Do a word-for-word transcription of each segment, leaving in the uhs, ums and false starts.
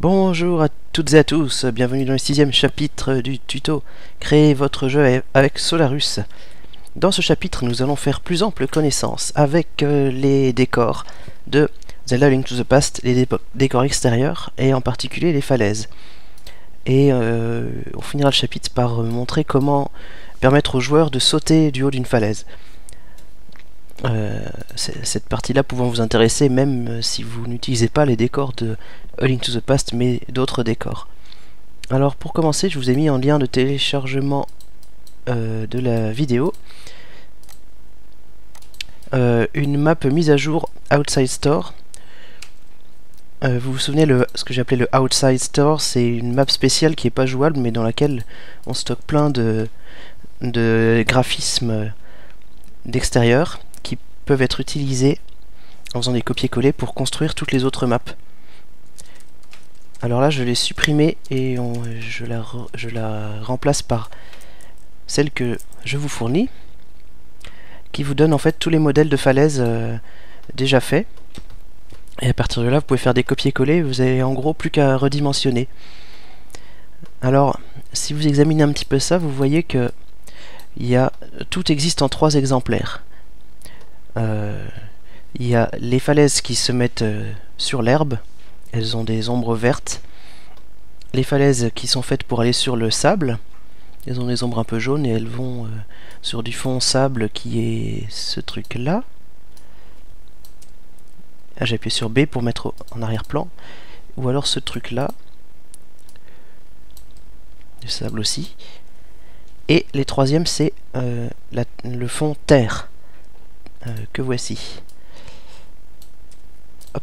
Bonjour à toutes et à tous, bienvenue dans le sixième chapitre du tuto Créez votre jeu avec Solarus. Dans ce chapitre, nous allons faire plus ample connaissance avec euh, les décors de Zelda Link to the Past, les décors extérieurs et en particulier les falaises. Et euh, on finira le chapitre par montrer comment permettre aux joueurs de sauter du haut d'une falaise. Euh, cette partie-là pouvant vous intéresser même si vous n'utilisez pas les décors de A Link to the Past mais d'autres décors. Alors pour commencer, je vous ai mis en lien de téléchargement euh, de la vidéo euh, une map mise à jour Outside Store. Euh, vous vous souvenez, le, ce que j'appelais le Outside Store, c'est une map spéciale qui n'est pas jouable mais dans laquelle on stocke plein de, de graphismes d'extérieur qui peuvent être utilisés en faisant des copier-coller pour construire toutes les autres maps. Alors là, je l'ai supprimée et on, je, la re, je la remplace par celle que je vous fournis, qui vous donne en fait tous les modèles de falaises euh, déjà faits. Et à partir de là, vous pouvez faire des copier-coller, vous avez en gros plus qu'à redimensionner. Alors, si vous examinez un petit peu ça, vous voyez que il y a, tout existe en trois exemplaires. Euh, il y a les falaises qui se mettent euh, sur l'herbe, elles ont des ombres vertes. Les falaises qui sont faites pour aller sur le sable, elles ont des ombres un peu jaunes et elles vont euh, sur du fond sable qui est ce truc là. Ah, j'ai appuyé sur B pour mettre en arrière-plan. Ou alors ce truc là. Du sable aussi. Et les troisièmes, c'est euh, le fond terre euh, que voici. Hop.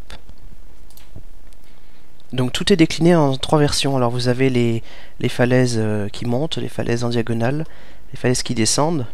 Donc tout est décliné en trois versions. Alors vous avez les, les falaises euh, qui montent, les falaises en diagonale, les falaises qui descendent,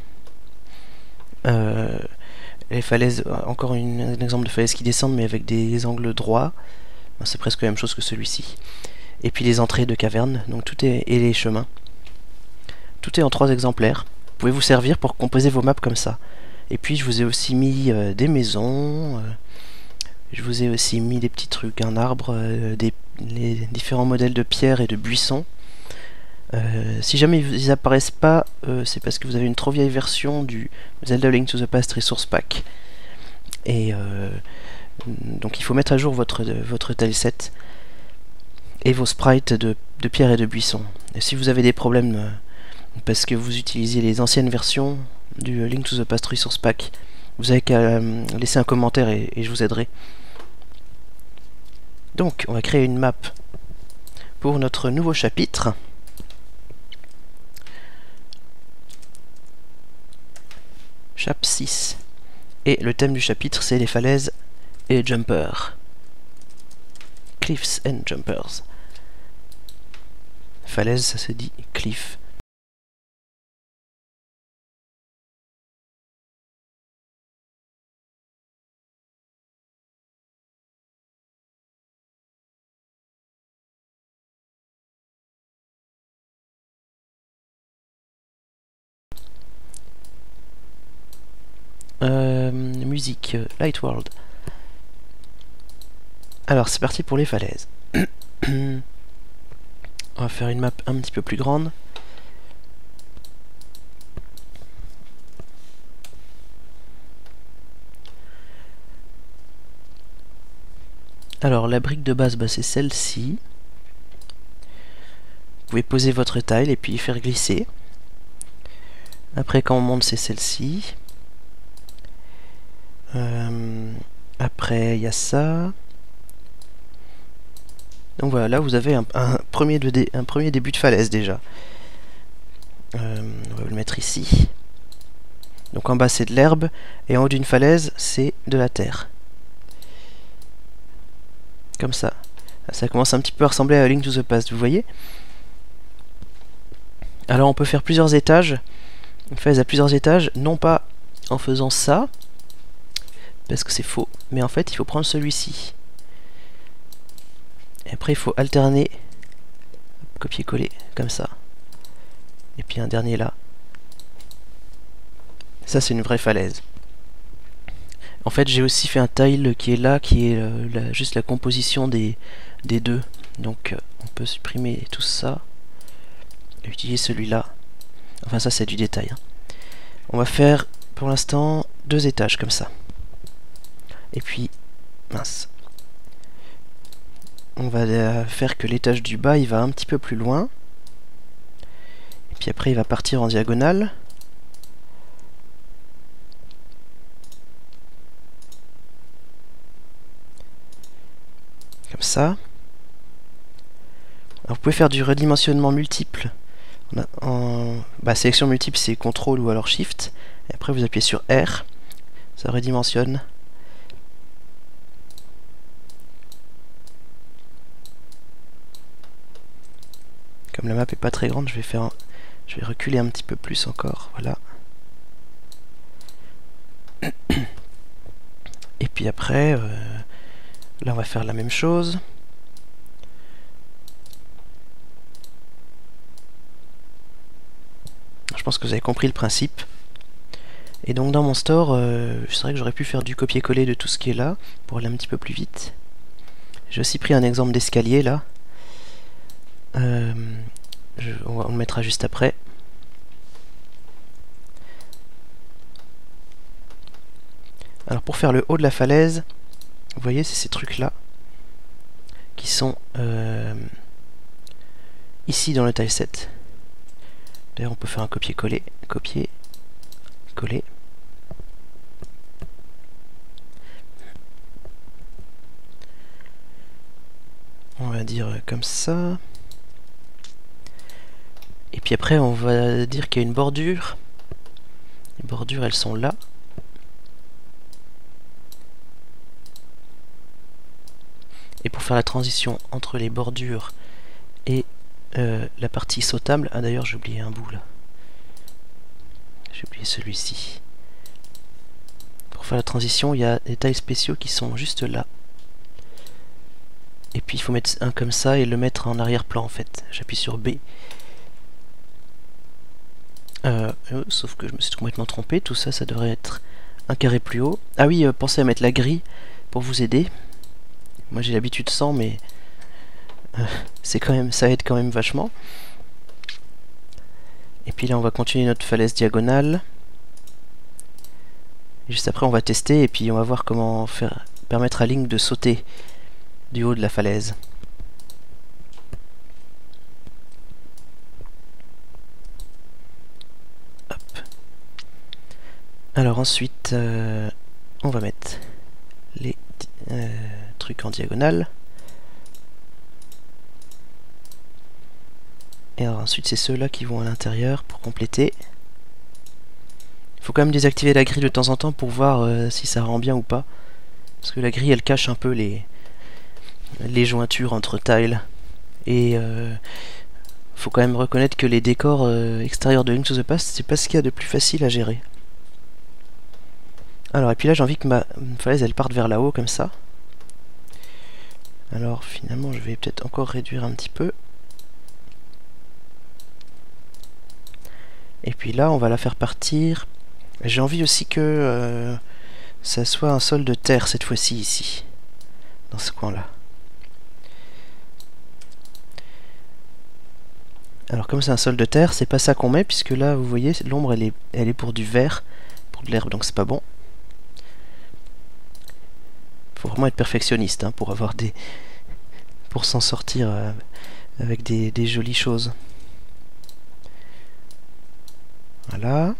euh, les falaises, encore une, un exemple de falaise qui descendent mais avec des angles droits. C'est presque la même chose que celui-ci. Et puis les entrées de cavernes, donc tout est, et les chemins. Tout est en trois exemplaires. Vous pouvez vous servir pour composer vos maps comme ça. Et puis je vous ai aussi mis euh, des maisons, euh, je vous ai aussi mis des petits trucs, un arbre, euh, des les différents modèles de pierres et de buissons. Euh, si jamais ils apparaissent pas, euh, c'est parce que vous avez une trop vieille version du Zelda Link to the Past Resource Pack. Et euh, donc il faut mettre à jour votre, votre tileset et vos sprites de, de pierres et de buissons. Et si vous avez des problèmes euh, parce que vous utilisez les anciennes versions du Link to the Past Resource Pack, vous avez qu'à euh, laisser un commentaire et, et je vous aiderai. Donc on va créer une map pour notre nouveau chapitre. Chap six. Et le thème du chapitre, c'est les falaises et les jumpers. Cliffs and jumpers. Falaise, ça se dit cliff. Euh, musique, euh, Light World. Alors c'est parti pour les falaises. On va faire une map un petit peu plus grande. Alors la brique de base, bah, c'est celle-ci. Vous pouvez poser votre tile et puis faire glisser. Après quand on monte, c'est celle-ci. Euh, après il y a ça. Donc voilà, là vous avez un, un, premier, de dé, un premier début de falaise déjà. Euh, on va le mettre ici. Donc en bas c'est de l'herbe et en haut d'une falaise c'est de la terre. Comme ça. Ça commence un petit peu à ressembler à Link to the Past, vous voyez. Alors on peut faire plusieurs étages. Une falaise à plusieurs étages, non pas en faisant ça, parce que c'est faux, mais en fait il faut prendre celui-ci. Et après il faut alterner, copier-coller, comme ça. Et puis un dernier là. Ça c'est une vraie falaise. En fait j'ai aussi fait un tile qui est là, qui est euh, la, juste la composition des, des deux. Donc euh, on peut supprimer tout ça et utiliser celui-là. Enfin ça c'est du détail. Hein. On va faire pour l'instant deux étages comme ça. Et puis, mince. On va euh, faire que l'étage du bas il va un petit peu plus loin. Et puis après il va partir en diagonale. Comme ça. Alors vous pouvez faire du redimensionnement multiple. En, en bah, sélection multiple c'est contrôle ou alors shift. Et après vous appuyez sur R. Ça redimensionne. Comme la map est pas très grande, je vais faire un... je vais reculer un petit peu plus encore. Voilà. Et puis après, euh, là on va faire la même chose. Je pense que vous avez compris le principe. Et donc dans mon store, euh, c'est vrai que j'aurais pu faire du copier-coller de tout ce qui est là, pour aller un petit peu plus vite. J'ai aussi pris un exemple d'escalier là. Euh, je, on, va, on le mettra juste après. Alors pour faire le haut de la falaise, vous voyez c'est ces trucs là qui sont euh, ici dans le tileset. D'ailleurs on peut faire un copier-coller, copier, coller. On va dire comme ça. Et puis après on va dire qu'il y a une bordure. Les bordures elles sont là. Et pour faire la transition entre les bordures et euh, la partie sautable, ah d'ailleurs j'ai oublié un bout là. J'ai oublié celui-ci. Pour faire la transition, il y a des tiles spéciaux qui sont juste là. Et puis il faut mettre un comme ça et le mettre en arrière-plan en fait. J'appuie sur B. Euh, euh, sauf que je me suis complètement trompé. Tout ça, ça devrait être un carré plus haut. Ah oui, euh, pensez à mettre la grille pour vous aider. Moi j'ai l'habitude sans, mais euh, c'est quand même, ça aide quand même vachement. Et puis là on va continuer notre falaise diagonale. Juste après on va tester et puis on va voir comment faire permettre à Link de sauter du haut de la falaise. Hop. Alors ensuite euh, on va mettre les euh, trucs en diagonale. Et alors ensuite c'est ceux-là qui vont à l'intérieur pour compléter. Il faut quand même désactiver la grille de temps en temps pour voir euh, si ça rend bien ou pas. Parce que la grille elle cache un peu les, les jointures entre tiles. Et euh, faut quand même reconnaître que les décors euh, extérieurs de Link to the Past, c'est pas ce qu'il y a de plus facile à gérer. Alors et puis là j'ai envie que ma falaise elle parte vers là-haut comme ça. Alors finalement je vais peut-être encore réduire un petit peu. Et puis là on va la faire partir. J'ai envie aussi que euh, ça soit un sol de terre cette fois-ci ici. Dans ce coin là. Alors comme c'est un sol de terre, c'est pas ça qu'on met, puisque là vous voyez l'ombre elle est, elle est pour du vert, pour de l'herbe, donc c'est pas bon. Faut vraiment être perfectionniste hein, pour avoir des, pour s'en sortir euh, avec des, des jolies choses. Voilà.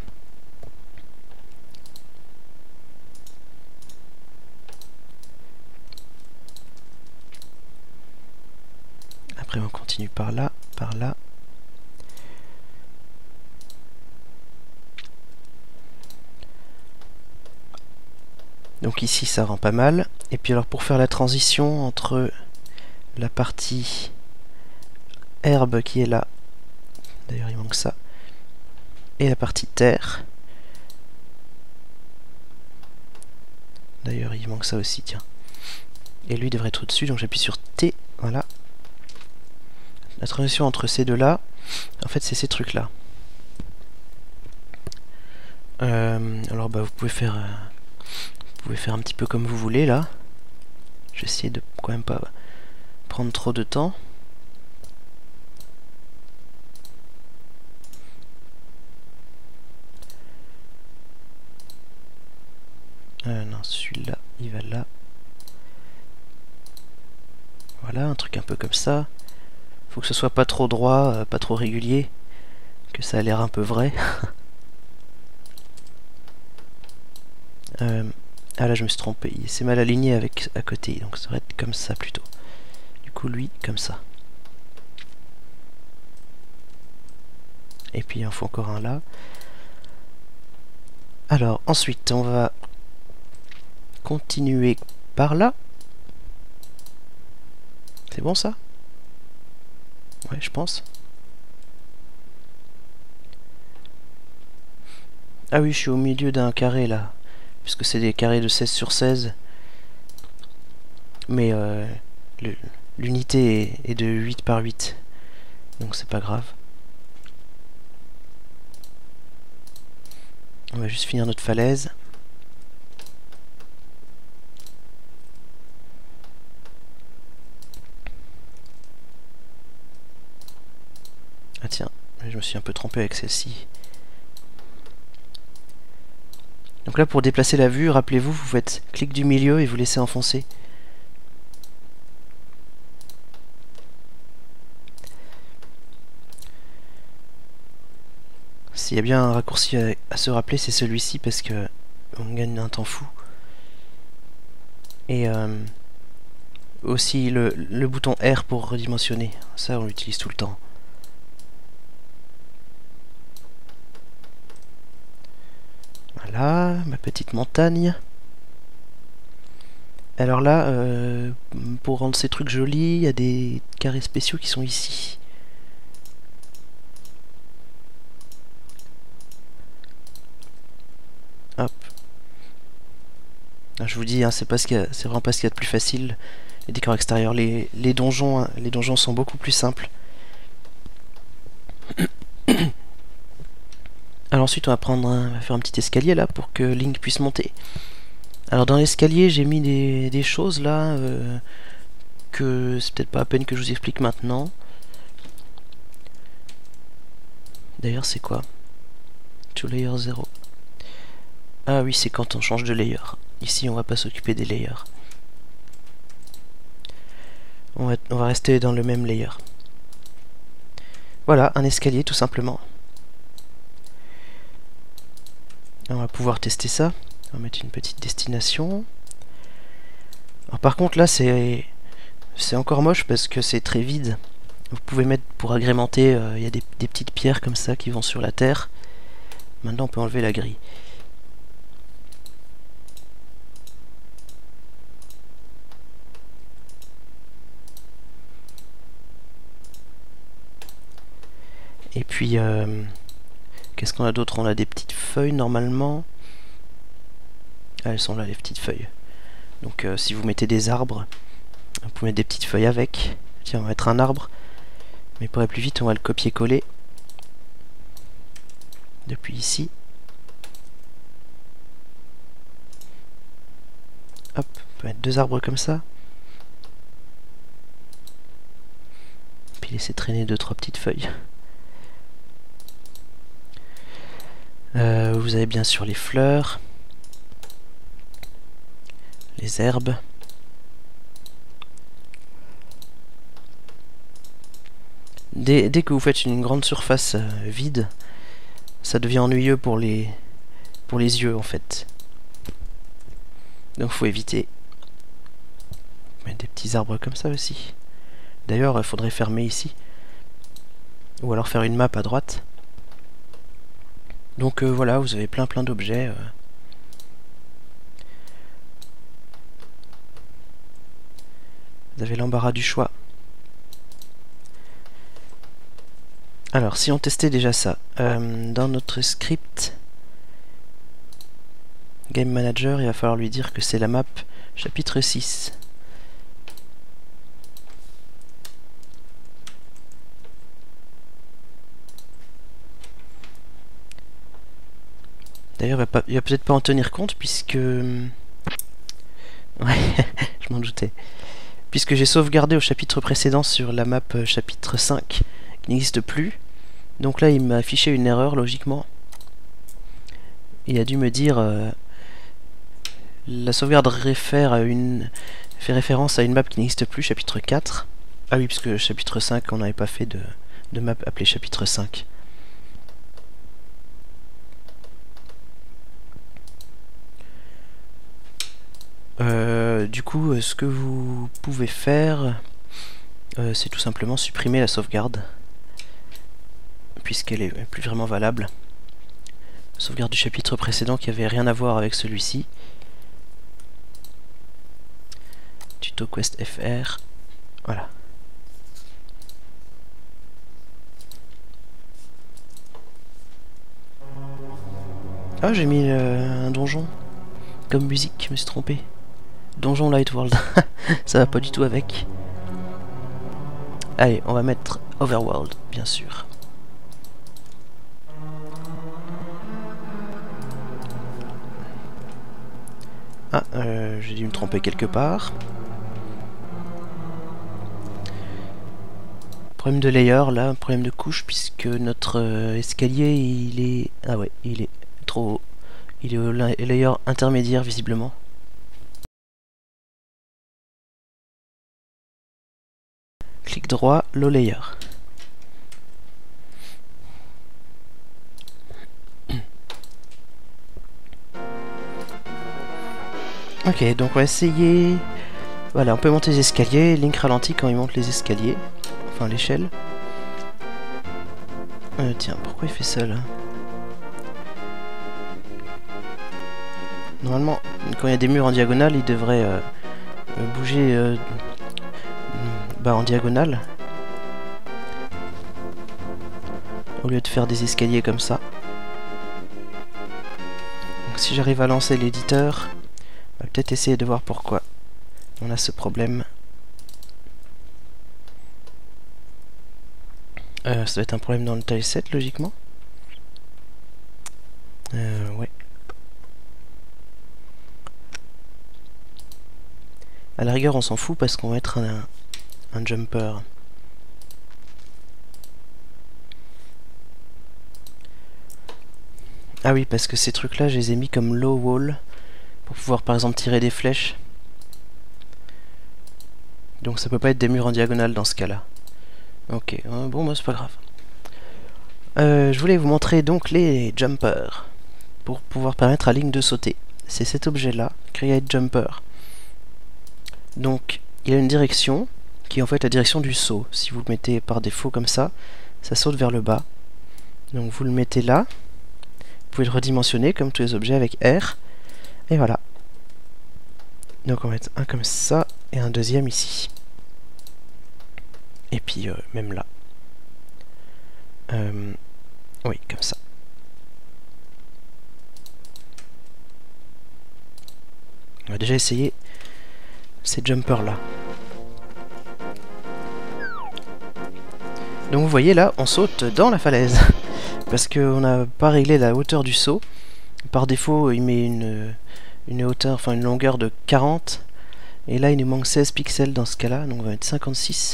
Après on continue par là, par là. Donc ici ça rend pas mal. Et puis alors pour faire la transition entre la partie herbe qui est là, d'ailleurs il manque ça, et la partie terre, d'ailleurs il manque ça aussi, tiens, et lui devrait être au-dessus, donc j'appuie sur T, voilà. La transition entre ces deux là, en fait c'est ces trucs là. Euh, alors bah vous pouvez faire euh, vous pouvez faire un petit peu comme vous voulez là. Je vais essayer de quand même pas prendre trop de temps. Euh, non, celui-là, il va là. Voilà, un truc un peu comme ça. Faut que ce soit pas trop droit, euh, pas trop régulier. Que ça a l'air un peu vrai. euh, ah là, je me suis trompé. Il s'est mal aligné avec à côté. Donc ça devrait être comme ça plutôt. Du coup, lui, comme ça. Et puis, il en faut encore un là. Alors, ensuite, on va continuer par là. C'est bon ça? Ouais, je pense. Ah oui, je suis au milieu d'un carré là. Puisque c'est des carrés de seize sur seize. Mais euh, l'unité est, est de huit par huit. Donc c'est pas grave. On va juste finir notre falaise. Ah tiens, je me suis un peu trompé avec celle-ci. Donc là, pour déplacer la vue, rappelez-vous, vous faites clic du milieu et vous laissez enfoncer. S'il y a bien un raccourci à, à se rappeler, c'est celui-ci parce que on gagne un temps fou. Et euh, aussi le, le bouton R pour redimensionner. Ça, on l'utilise tout le temps. Voilà, ma petite montagne. Alors là, euh, pour rendre ces trucs jolis, il y a des carrés spéciaux qui sont ici. Hop. Je vous dis, hein, c'est pas ce qu'il y a, c'est vraiment pas ce qu'il y a de plus facile. Les décors extérieurs, les, les donjons, hein, les donjons sont beaucoup plus simples. Alors ensuite, on va prendre, un, on va faire un petit escalier là pour que Link puisse monter. Alors dans l'escalier, j'ai mis des, des choses là euh, que c'est peut-être pas à peine que je vous explique maintenant. D'ailleurs, c'est quoi? To layer zero. Ah oui, c'est quand on change de layer. Ici, on va pas s'occuper des layers. On va, on va rester dans le même layer. Voilà, un escalier tout simplement. On va pouvoir tester ça. On va mettre une petite destination. Alors par contre là c'est c'est encore moche parce que c'est très vide. Vous pouvez mettre pour agrémenter, il euh, y a des, des petites pierres comme ça qui vont sur la terre. Maintenant on peut enlever la grille. Et puis euh, qu'est-ce qu'on a d'autre? On a des petites feuilles normalement. Ah, elles sont là les petites feuilles. Donc euh, si vous mettez des arbres, vous pouvez mettre des petites feuilles avec. Tiens, on va mettre un arbre. Mais pour aller plus vite, on va le copier-coller. Depuis ici. Hop, on peut mettre deux arbres comme ça. Puis laisser traîner deux, trois petites feuilles. Euh, vous avez bien sûr les fleurs. Les herbes. Dès, dès que vous faites une grande surface euh, vide, ça devient ennuyeux pour les, pour les yeux en fait. Donc faut éviter. Mettre des petits arbres comme ça aussi. D'ailleurs, il faudrait fermer ici. Ou alors faire une map à droite. Donc euh, voilà, vous avez plein plein d'objets. Euh. Vous avez l'embarras du choix. Alors, si on testait déjà ça, euh, dans notre script Game Manager, il va falloir lui dire que c'est la map chapitre six. D'ailleurs, il va peut-être pas en tenir compte puisque... Ouais, je m'en doutais. puisque j'ai sauvegardé au chapitre précédent sur la map euh, chapitre cinq, qui n'existe plus. Donc là, il m'a affiché une erreur, logiquement. Il a dû me dire... Euh, la sauvegarde réfère à une... fait référence à une map qui n'existe plus, chapitre quatre. Ah oui, puisque chapitre cinq, on n'avait pas fait de, de map appelée chapitre cinq. Euh, du coup, ce que vous pouvez faire, euh, c'est tout simplement supprimer la sauvegarde, puisqu'elle est plus vraiment valable. La sauvegarde du chapitre précédent qui avait rien à voir avec celui-ci. Tuto Quest F R, voilà. Ah, j'ai mis euh, un donjon comme musique, je me suis trompé. Donjon Light World, ça va pas du tout avec. Allez, on va mettre Overworld, bien sûr. Ah, euh, j'ai dû me tromper quelque part. Problème de layer, là, problème de couche, puisque notre euh, escalier, il est... Ah ouais, il est trop haut. Il est au layer intermédiaire, visiblement. Clic droit, low layer. Ok, donc on va essayer... Voilà, on peut monter les escaliers. Link ralentit quand il monte les escaliers. Enfin, l'échelle. Euh, tiens, pourquoi il fait ça, là? Normalement, quand il y a des murs en diagonale, il devrait euh, bouger euh, bah, en diagonale. Au lieu de faire des escaliers comme ça. Donc si j'arrive à lancer l'éditeur, on va peut-être essayer de voir pourquoi on a ce problème. Euh, ça doit être un problème dans le tileset, logiquement. Euh, ouais. À la rigueur, on s'en fout parce qu'on va être un, un jumper. Ah oui, parce que ces trucs-là, je les ai mis comme low wall pour pouvoir, par exemple, tirer des flèches. Donc ça peut pas être des murs en diagonale dans ce cas-là. Ok, euh, bon, bah, c'est pas grave. Euh, je voulais vous montrer donc les jumpers pour pouvoir permettre à Link de sauter. C'est cet objet-là, Create Jumper. Donc, il a une direction qui est en fait la direction du saut. Si vous le mettez par défaut comme ça, ça saute vers le bas. Donc vous le mettez là. Vous pouvez le redimensionner comme tous les objets avec R. Et voilà. Donc on va mettre un comme ça et un deuxième ici. Et puis euh, même là. Euh, oui, comme ça. On va déjà essayer ces jumpers là. Donc vous voyez là, on saute dans la falaise. Parce qu'on n'a pas réglé la hauteur du saut. Par défaut, il met une, une hauteur, enfin une longueur de quarante. Et là, il nous manque seize pixels dans ce cas-là, donc on va mettre cinquante-six.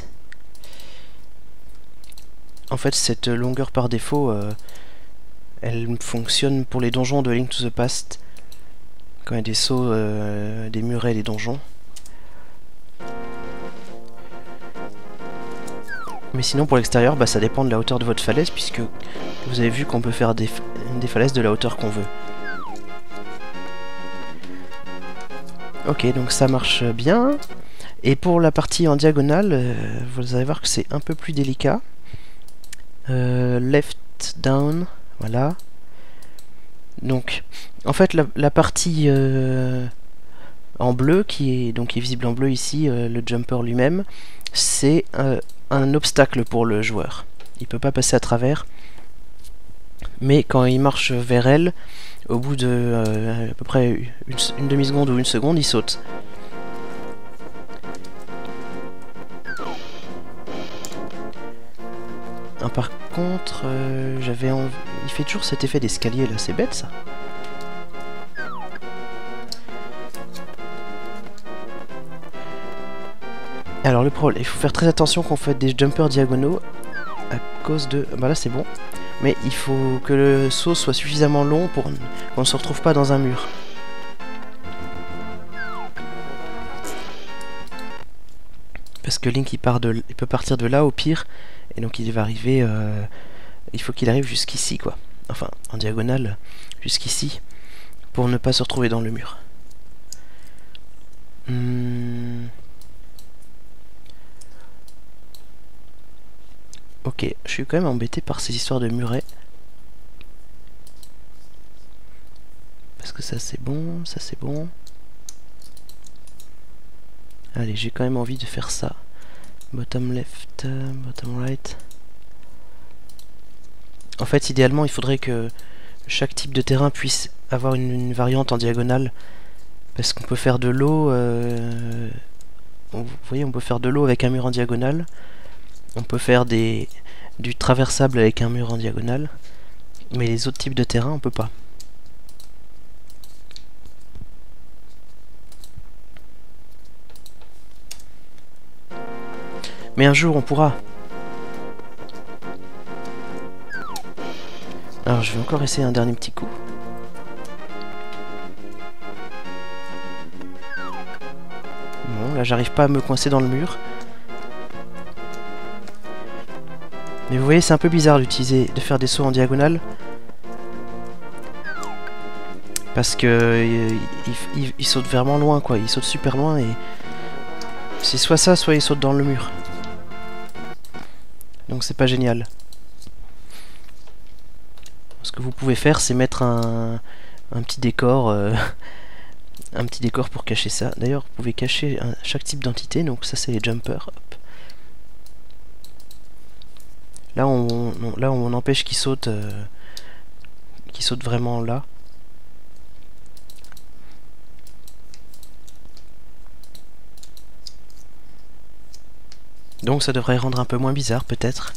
En fait, cette longueur par défaut, euh, elle fonctionne pour les donjons de Link to the Past. Quand il y a des sauts, euh, des murets et des donjons. Mais sinon, pour l'extérieur, bah, ça dépend de la hauteur de votre falaise, puisque vous avez vu qu'on peut faire des, des falaises de la hauteur qu'on veut. Ok, donc ça marche bien. Et pour la partie en diagonale, euh, vous allez voir que c'est un peu plus délicat. Euh, left, down, voilà. Donc, en fait, la, la partie euh, en bleu, qui est, donc, qui est visible en bleu ici, euh, le jumper lui-même, c'est euh, un obstacle pour le joueur. Il peut pas passer à travers. Mais quand il marche vers elle, au bout de euh, à peu près une, une demi-seconde ou une seconde, il saute. Ah, par contre, euh, j'avais envie... Il fait toujours cet effet d'escalier là, c'est bête ça. Alors le problème, il faut faire très attention quand on fait des jumpers diagonaux à cause de... Bah là c'est bon. Mais il faut que le saut soit suffisamment long pour qu'on ne se retrouve pas dans un mur. Parce que Link il, part de, il peut partir de là au pire, et donc il va arriver, euh, il faut qu'il arrive jusqu'ici quoi, enfin en diagonale jusqu'ici, pour ne pas se retrouver dans le mur. Hmm. Ok, je suis quand même embêté par ces histoires de murets. Parce que ça c'est bon, ça c'est bon. Allez, j'ai quand même envie de faire ça. Bottom left, uh, bottom right. En fait, idéalement, il faudrait que chaque type de terrain puisse avoir une, une variante en diagonale. Parce qu'on peut faire de l'eau... Euh, vous voyez, on peut faire de l'eau avec un mur en diagonale. On peut faire des, du traversable avec un mur en diagonale. Mais les autres types de terrain, on peut pas. Mais un jour on pourra. Alors je vais encore essayer un dernier petit coup. Bon, là j'arrive pas à me coincer dans le mur. Mais vous voyez, c'est un peu bizarre d'utiliser, de faire des sauts en diagonale. Parce que il, il, il saute vraiment loin quoi, il saute super loin et c'est soit ça, soit il saute dans le mur. Donc c'est pas génial. Ce que vous pouvez faire, c'est mettre un, un petit décor, euh, un petit décor pour cacher ça. D'ailleurs, vous pouvez cacher un, chaque type d'entité. Donc ça, c'est les jumpers. Hop. Là, on, on, là, on empêche qu'il saute, euh, qu'il saute vraiment là. Donc ça devrait rendre un peu moins bizarre, peut-être.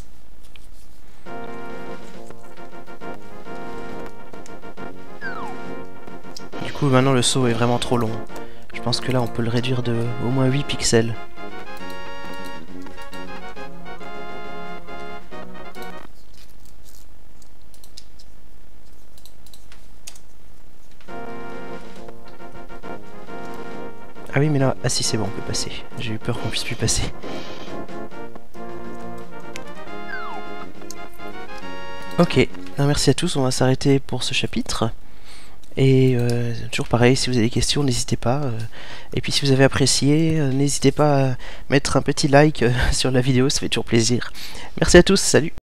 Du coup, maintenant le saut est vraiment trop long. Je pense que là, on peut le réduire de au moins huit pixels. Ah oui, mais là... Ah si, c'est bon, on peut passer. J'ai eu peur qu'on puisse plus passer. Ok, alors, merci à tous, on va s'arrêter pour ce chapitre. Et euh, toujours pareil, si vous avez des questions, n'hésitez pas. Euh, et puis si vous avez apprécié, euh, n'hésitez pas à mettre un petit like euh, sur la vidéo, ça fait toujours plaisir. Merci à tous, salut!